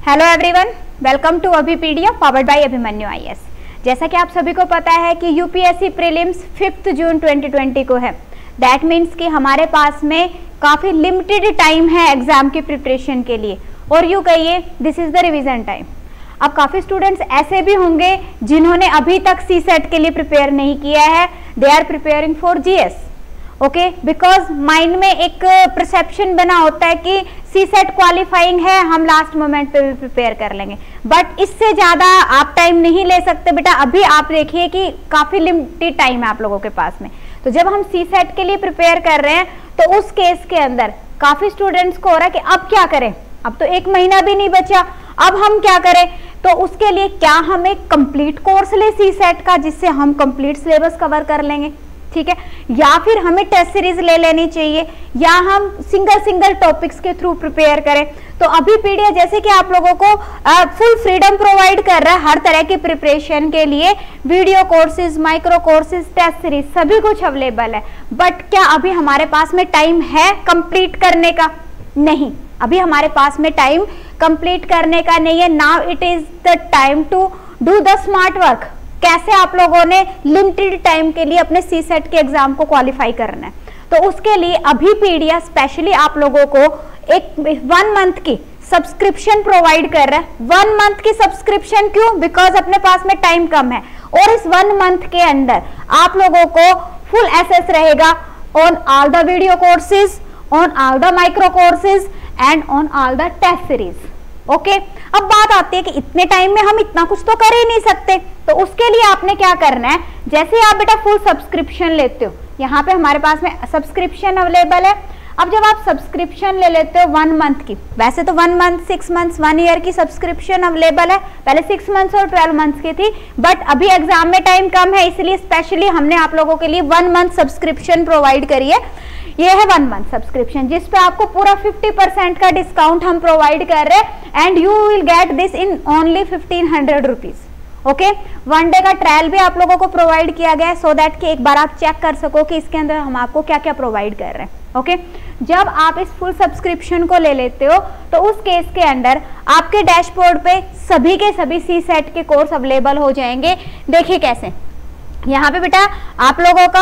Hello everyone, welcome to Abhipedia powered by Abhimanyu IAS. जैसा कि आप सभी को पता है कि यूपीएससी प्रीलिम्स 5 जून 2020 को है। दैट मीन्स कि हमारे पास में काफ़ी लिमिटेड टाइम है एग्जाम की प्रिपरेशन के लिए, और यूँ कहिए this is the revision time. अब काफ़ी स्टूडेंट्स ऐसे भी होंगे जिन्होंने अभी तक सी सेट के लिए प्रिपेयर नहीं किया है, they are preparing for GS. Okay, because mind में एक परसेप्शन बना होता है कि सी सेट क्वालिफाइंग है, हम लास्ट मोमेंट पे भी प्रिपेयर कर लेंगे, बट इससे ज़्यादा आप टाइम नहीं ले सकते बेटा। अभी आप देखिए कि काफ़ी लिमिटेड टाइम है आप लोगों के पास में। तो जब हम सी सेट के लिए प्रिपेयर कर रहे हैं तो उस केस के अंदर काफ़ी स्टूडेंट्स को हो रहा है कि अब क्या करें, अब तो 1 महीना भी नहीं बचा, अब हम क्या करें। तो उसके लिए क्या हम एक कंप्लीट कोर्स ले सी सेट का, जिससे हम कंप्लीट सिलेबस कवर कर लेंगे, ठीक है, या फिर हमें टेस्ट सीरीज ले लेनी चाहिए, या हम सिंगल टॉपिक्स के थ्रू प्रिपेयर करें। तो अभिपीडिया जैसे कि आप लोगों को फुल फ्रीडम प्रोवाइड कर रहा है हर तरह की प्रिपरेशन के लिए, video courses, micro courses, test series सभी कुछ अवेलेबल है। बट क्या अभी हमारे पास में टाइम है कंप्लीट करने का? नहीं, अभी हमारे पास में टाइम कंप्लीट करने का नहीं है। Now it is the time to do the smart work. कैसे आप लोगों ने लिमिटेड टाइम के लिए अपने सी सेट के एग्जाम को क्वालिफाई करना है, तो उसके लिए अभिपीडिया स्पेशली आप लोगों को एक 1 मंथ की सब्सक्रिप्शन प्रोवाइड कर रहा है। 1 मंथ की सब्सक्रिप्शन क्यों? बिकॉज अपने पास में टाइम कम है, और इस 1 मंथ के अंदर आप लोगों को फुल एक्सेस रहेगा on all the video courses, on all the micro courses and on all the test series. Okay, अब बात आती है कि इतने टाइम में हम इतना कुछ तो कर ही नहीं सकते, तो उसके लिए आपने क्या करना है, जैसे आप बेटा फुल सब्सक्रिप्शन लेते हो, यहाँ पे हमारे पास में सब्सक्रिप्शन अवेलेबल है। अब जब आप सब्सक्रिप्शन ले लेते हो 1 मंथ की, वैसे तो 1 मंथ, 6 मंथ्स, 1 ईयर की सब्सक्रिप्शन अवेलेबल है, पहले 6 मंथ्स और 12 मंथ्स की थी, बट अभी एग्जाम में टाइम कम है, इसलिए स्पेशली हमने आप लोगों के लिए 1 मंथ सब्सक्रिप्शन प्रोवाइड करी है। ये है 1 मंथ सब्सक्रिप्शन, जिस पे आपको पूरा 50% का डिस्काउंट हम प्रोवाइड कर रहे हैं, and you will get this in only 1500 rupees. Okay, 1 day का ट्रायल भी आप लोगों को प्रोवाइड किया गया है, सो दैट कि एक बार आप चेक कर सको कि इसके अंदर हम आपको क्या क्या प्रोवाइड कर रहे हैं। ओके, जब आप इस फुल सब्सक्रिप्शन को ले लेते हो तो उस केस के अंदर आपके डैशबोर्ड पे सभी के सभी सी सेट के कोर्स अवेलेबल हो जाएंगे। देखिए कैसे, यहाँ पे बेटा आप लोगों का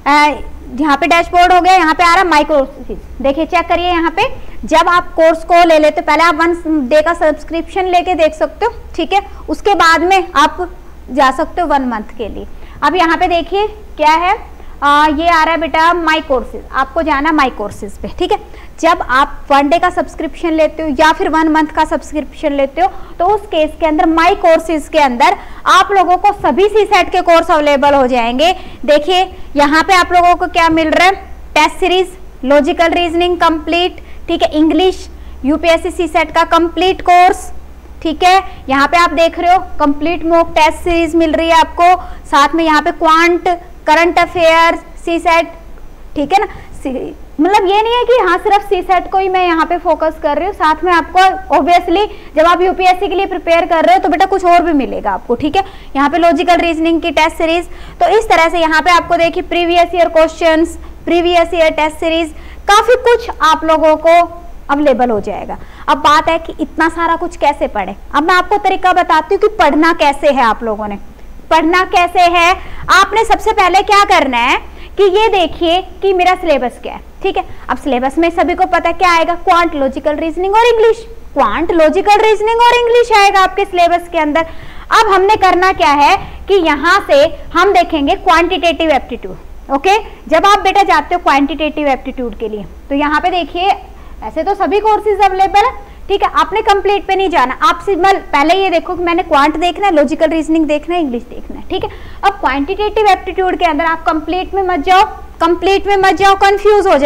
यहाँ पे डैशबोर्ड हो गया, यहाँ पे आ रहा माइक्रो कोर्सेज। देखिए चेक करिए, यहाँ पे जब आप कोर्स को ले लेते हो, पहले आप 1 डे का सब्सक्रिप्शन लेके देख सकते हो, ठीक है, उसके बाद में आप जा सकते हो 1 मंथ के लिए। अब यहाँ पे देखिए क्या है, ये आ रहा है बेटा माई कोर्सेज, आपको जाना माई कोर्सेज पे, ठीक है। जब आप 1 डे का सब्सक्रिप्शन लेते हो या फिर 1 मंथ का सब्सक्रिप्शन लेते हो, तो उस केस के अंदर माई कोर्सेज के अंदर आप लोगों को सभी सी सेट के कोर्स अवेलेबल हो जाएंगे। देखिए यहाँ पे आप लोगों को क्या मिल रहा है, test series, logical reasoning complete, ठीक है, इंग्लिश, यूपीएससी सी सेट का कंप्लीट कोर्स, ठीक है। यहाँ पे आप देख रहे हो कंप्लीट मॉक टेस्ट सीरीज मिल रही है आपको, साथ में यहाँ पे quant, current affairs, C SET, ठीक है ना। मतलब ये नहीं है कि हाँ सिर्फ सी सेट को ही मैं यहाँ पे फोकस कर रही हूँ, साथ में आपको ऑब्वियसली जब आप यूपीएससी के लिए प्रिपेयर कर रहे हो तो बेटा कुछ और भी मिलेगा आपको, ठीक है। यहाँ पे लॉजिकल रीजनिंग की टेस्ट सीरीज, तो इस तरह से यहाँ पे आपको देखिए previous year questions, previous year test series, काफी कुछ आप लोगों को अवेलेबल हो जाएगा। अब बात है कि इतना सारा कुछ कैसे पढ़े। अब मैं आपको तरीका बताती हूँ कि पढ़ना कैसे है। आप लोगों ने पढ़ना कैसे है, आपने सबसे पहले क्या करना है कि ये देखिए कि मेरा सिलेबस क्या है, ठीक है। अब सिलेबस में सभी को पता क्या आएगा, क्वांट, लॉजिकल रीजनिंग और इंग्लिश। क्वांट, लॉजिकल रीजनिंग और इंग्लिश आएगा आपके सिलेबस के अंदर। अब हमने करना क्या है कि यहाँ से हम देखेंगे क्वांटिटेटिव एप्टीट्यूड। ओके, जब आप बेटा जाते हो क्वांटिटेटिव एप्टीट्यूड के लिए, तो यहाँ पे देखिए ऐसे तो सभी कोर्सेज अवेलेबल है, ठीक है, आपने कंप्लीट पे नहीं जाना, आप सिंपल पहले ये देखो कि मैंने क्वांट देखना है, लॉजिकल रीजनिंग देखना है, इंग्लिश देखना है, ठीक है। अब क्वांटिटेटिव एप्टीट्यूड के अंदर आप कंप्लीट में मत जाओ, कंप्लीट में मत जाओ, कंफ्यूज हो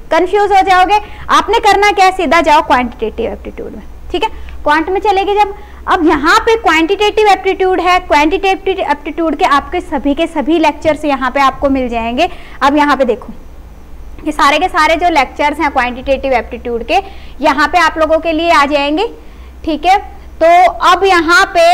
जाओगे। आपने करना क्या है, सीधा जाओ क्वांटिटेटिव एप्टीट्यूड में, ठीक है। क्वांट में चलेगी जब, अब यहाँ पे क्वांटिटेटिव एप्टीट्यूड है, क्वांटिटेटिव एप्टीट्यूड के आपके सभी के सभी लेक्चर्स यहाँ पे आपको मिल जाएंगे। अब यहाँ पे देखो ये सारे के सारे जो लेक्चर्स हैं क्वांटिटेटिव एप्टीट्यूड के, यहाँ पे आप लोगों के लिए आ जाएंगे, ठीक है। तो अब यहाँ पे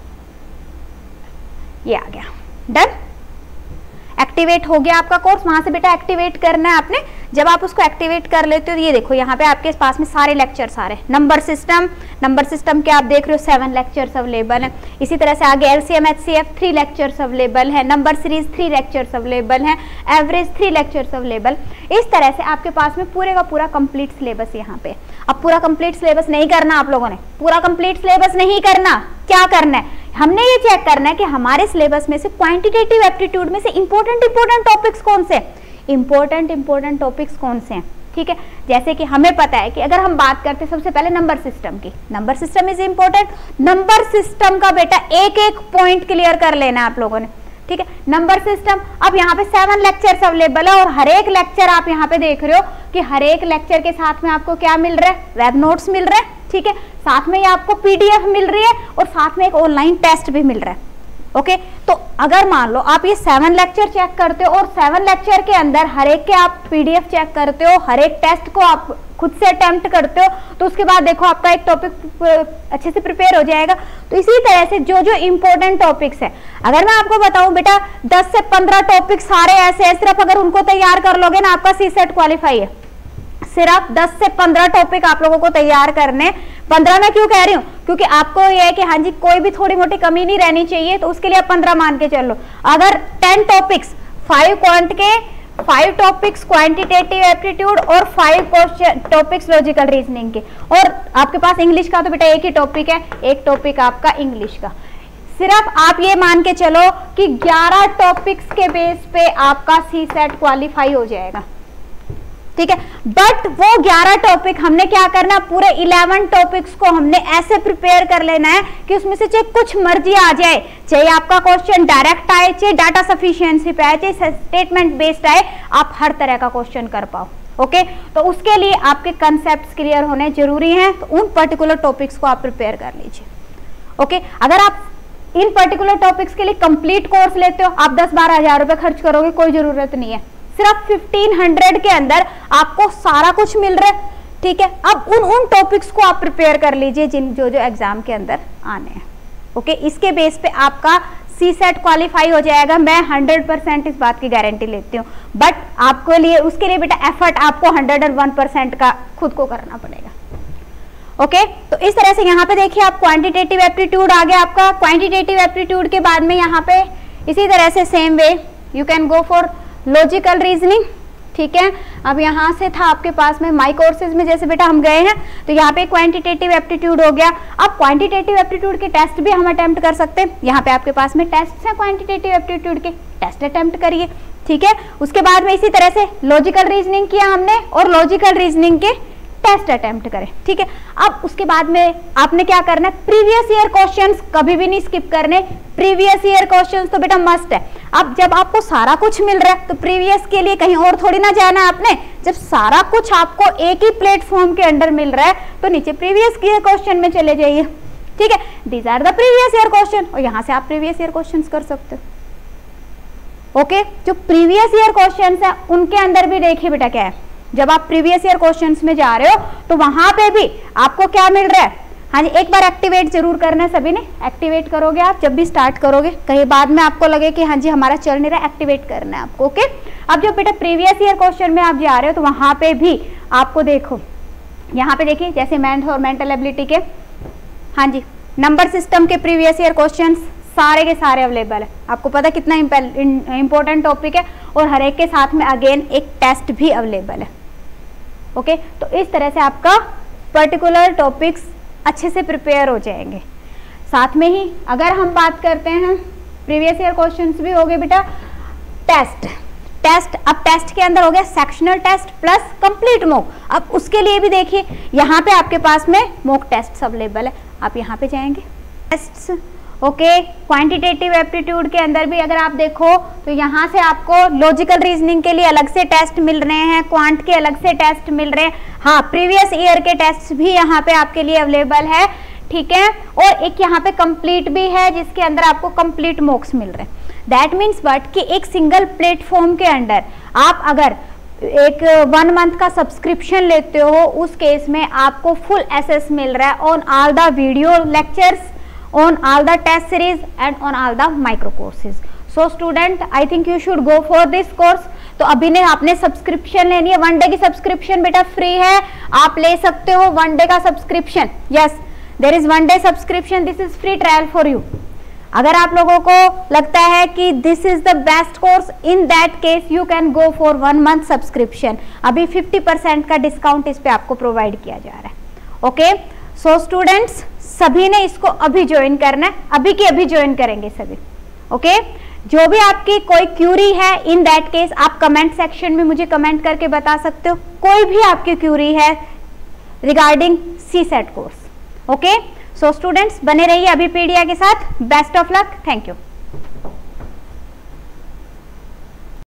ये आ गया, डन, एक्टिवेट हो गया आपका कोर्स। वहां से बेटा एक्टिवेट करना है आपने, जब आप उसको एक्टिवेट कर लेते हो तो ये देखो यहाँ पे आपके पास में सारे लेक्चर्स आ रहे हैं। नंबर सिस्टम के आप देख रहे हो 7 लेक्चर्स अवेलेबल हैं। इसी तरह से आगे LCM HCF 3 लेक्चर्स अवेलेबल है, नंबर सीरीज 3 लेक्चर्स अवेलेबल हैं, एवरेज 3 लेक्चर्स अवेलेबल। इस तरह से आपके पास में पूरे का पूरा कंप्लीट सिलेबस यहाँ पे। अब पूरा कंप्लीट सिलेबस नहीं करना आप लोगों ने, पूरा कंप्लीट सिलेबस नहीं करना, क्या करना है, हमने ये चेक करना है कि हमारे सिलेबस में से क्वांटिटेटिव एप्टीट्यूड में से इंपॉर्टेंट टॉपिक्स कौन से, इंपॉर्टेंट टॉपिक्स कौन से हैं। ठीक है, जैसे कि हमें पता है कि अगर हम बात करते हैं सबसे पहले नंबर सिस्टम की, number system is important. Number system का बेटा एक एक पॉइंट क्लियर कर लेना है आप लोगों ने। ठीक है, नंबर सिस्टम, अब यहाँ पे 7 लेक्चर्स अवेलेबल है और हर एक लेक्चर आप यहाँ पे देख रहे हो कि हर एक लेक्चर के साथ में आपको क्या मिल रहा है, वेब नोट्स मिल रहे हैं। ठीक है, साथ में ये आपको PDF मिल रही है और साथ में एक ऑनलाइन टेस्ट भी मिल रहा है। ओके, तो अगर मान लो आप ये 7 लेक्चर चेक करते हो और 7 लेक्चर के अंदर हर एक के आप PDF चेक करते हो, हर एक टेस्ट को आप खुद से अटेम्प्ट करते हो, तो उसके बाद देखो आपका एक टॉपिक अच्छे से प्रिपेयर हो जाएगा। तो इसी तरह से जो जो इंपॉर्टेंट टॉपिक्स है, अगर मैं आपको बताऊं बेटा 10 से 15 टॉपिक सारे ऐसे हैं, सिर्फ अगर उनको तैयार कर लोगे ना आपका CSET क्वालिफाई है। सिर्फ 10 से 15 टॉपिक आप लोगों को तैयार करने। 15 मैं क्यों कह रही हूँ, क्योंकि आपको ये है कि हाँ जी कोई भी थोड़ी मोटी कमी नहीं रहनी चाहिए, तो उसके लिए आप 15 मान के चलो। अगर 10 टॉपिक्स 5 क्वांट के, 5 टॉपिक्स क्वांटिटेटिव एप्टीट्यूड और 5 टॉपिक्स लॉजिकल रीजनिंग के, और आपके पास इंग्लिश का तो बेटा एक ही टॉपिक है, एक टॉपिक आपका इंग्लिश का। सिर्फ आप ये मान के चलो कि 11 टॉपिक्स के बेस पे आपका CSET क्वालिफाई हो जाएगा। ठीक है, बट वो 11 टॉपिक हमने क्या करना, पूरे 11 टॉपिक्स को हमने ऐसे प्रिपेयर कर लेना है कि उसमें से चाहे कुछ मर्जी आ जाए, चाहे आपका क्वेश्चन डायरेक्ट आए, चाहे डाटा सफिशिएंसी पे आए, चाहे स्टेटमेंट बेस्ड आए, आप हर तरह का क्वेश्चन कर पाओ। ओके, तो उसके लिए आपके कंसेप्ट क्लियर होने जरूरी हैं, तो उन पर्टिकुलर टॉपिक्स को आप प्रिपेयर कर लीजिए। ओके, अगर आप इन पर्टिकुलर टॉपिक्स के लिए कंप्लीट कोर्स लेते हो, आप 10-12 हजार रुपए खर्च करोगे, कोई जरूरत नहीं है। सिर्फ 1500 के अंदर आपको सारा कुछ मिल रहा है। ठीक है, अब उन टॉपिक्स को आप प्रिपेयर कर लीजिए जो एग्जाम के अंदर आने हैं। ओके, इसके बेस पे आपका CSET क्वालिफाई हो जाएगा। मैं 100% इस बात की गारंटी लेती हूँ, बट आपको लिए उसके लिए बेटा एफर्ट आपको 101% का खुद को करना पड़ेगा। ओके, तो इस तरह से यहाँ पे देखिए आप क्वांटिटेटिव एप्टीट्यूड आ गया आपका। क्वांटिटेटिव एप्टीट्यूड के बाद में यहाँ पे इसी तरह से same way you can go for logical reasoning. ठीक है, अब यहाँ से था आपके पास में माई कोर्सेज में जैसे बेटा हम गए हैं, तो यहाँ पे क्वांटिटेटिव एप्टीट्यूड हो गया। अब क्वांटिटेटिव एप्टीट्यूड के टेस्ट भी हम अटेम्प्ट कर सकते हैं। यहाँ पे आपके पास में टेस्ट है क्वांटिटेटिव एप्टीट्यूड के, टेस्ट अटेम्प्ट करिए। ठीक है, उसके बाद में इसी तरह से लॉजिकल रीजनिंग किया हमने और लॉजिकल रीजनिंग के टेस्ट अटेम्प्ट करें। ठीक है, अब उसके बाद में आपने क्या करना है, प्रीवियस ईयर क्वेश्चंस कभी भी नहीं स्किप करने। प्रीवियस ईयर क्वेश्चंस तो बेटा मस्ट है। अब जब आपको सारा कुछ मिल रहा है तो प्रीवियस के लिए कहीं और थोड़ी ना जाना है आपने। जब सारा कुछ आपको एक ही प्लेटफॉर्म के अंडर मिल रहा है तो नीचे प्रीवियस ईयर क्वेश्चन में चले जाइए। ठीक है, these are the previous year question, और यहां से आप प्रीवियस ईयर क्वेश्चन कर सकते हो। ओके, जो प्रीवियस ईयर क्वेश्चन है उनके अंदर भी देखिए बेटा क्या है, जब आप प्रीवियस ईयर क्वेश्चंस में जा रहे हो तो वहां पे भी आपको क्या मिल रहा है। हाँ जी, एक बार एक्टिवेट जरूर करना है सभी ने। एक्टिवेट करोगे आप जब भी स्टार्ट करोगे, कहीं बाद में आपको लगे कि हाँ जी हमारा चल नहीं रहा, एक्टिवेट करना है आपको। ओके, अब जब बेटा प्रीवियस ईयर क्वेश्चन में आप जा रहे हो तो वहां पे भी आपको देखो, यहाँ पे देखिए जैसे मैथ और मेंटल एबिलिटी के, हाँ जी नंबर सिस्टम के प्रीवियस ईयर क्वेश्चन सारे के सारे अवेलेबल है। आपको पता कितना इंपॉर्टेंट टॉपिक है, और हर एक के साथ में अगेन एक टेस्ट भी अवेलेबल है। ओके, तो इस तरह से आपका पर्टिकुलर टॉपिक्स अच्छे से प्रिपेयर हो जाएंगे। साथ में ही अगर हम बात करते हैं प्रीवियस ईयर क्वेश्चंस भी हो गए बेटा, टेस्ट अब टेस्ट के अंदर हो गया sectional test plus complete mock. अब उसके लिए भी देखिए यहाँ पे आपके पास में मॉक टेस्ट अवेलेबल है, आप यहाँ पे जाएंगे टेस्ट्स। ओके, क्वांटिटेटिव एप्टीट्यूड के अंदर भी अगर आप देखो तो यहाँ से आपको लॉजिकल रीजनिंग के लिए अलग से टेस्ट मिल रहे हैं, क्वांट के अलग से टेस्ट मिल रहे हैं। हाँ, प्रीवियस ईयर के टेस्ट भी यहाँ पे आपके लिए अवेलेबल है। ठीक है, और एक यहाँ पे कंप्लीट भी है जिसके अंदर आपको कंप्लीट मॉक्स मिल रहे हैं। दैट मीन्स व्हाट कि एक सिंगल प्लेटफॉर्म के अंदर आप अगर एक 1 मंथ का सब्सक्रिप्शन लेते हो, उस केस में आपको फुल एक्सेस मिल रहा है on all the video lectures, on all the test series and on all the micro courses. So student, I think you should go for this course. तो अभी ने आपने सब्सक्रिप्शन लेनी है, 1 डे की सब्सक्रिप्शन बेटा फ्री है, आप ले सकते हो 1 डे का subscription. Yes, there is 1 day subscription, this is free trial for you. अगर आप लोगों को लगता है कि this is the best course, in that case you can go for 1 month subscription. अभी 50% का डिस्काउंट इस पे आपको प्रोवाइड किया जा रहा है। ओके, सो स्टूडेंट्स सभी ने इसको अभी ज्वाइन करना है, अभी के अभी ज्वाइन करेंगे सभी। ओके, जो भी आपकी कोई क्यूरी है इन दैट केस आप कमेंट सेक्शन में मुझे कमेंट करके बता सकते हो, कोई भी आपकी क्यूरी है regarding CSET course. Okay, so students बने रहिए अभिपीडिया के साथ। Best of luck, thank you.